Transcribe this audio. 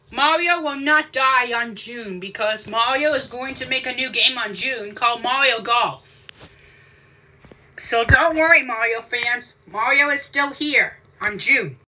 Mario will not die on June because Mario is going to make a new game on June called Mario Golf. So don't worry, Mario fans. Mario is still here on June.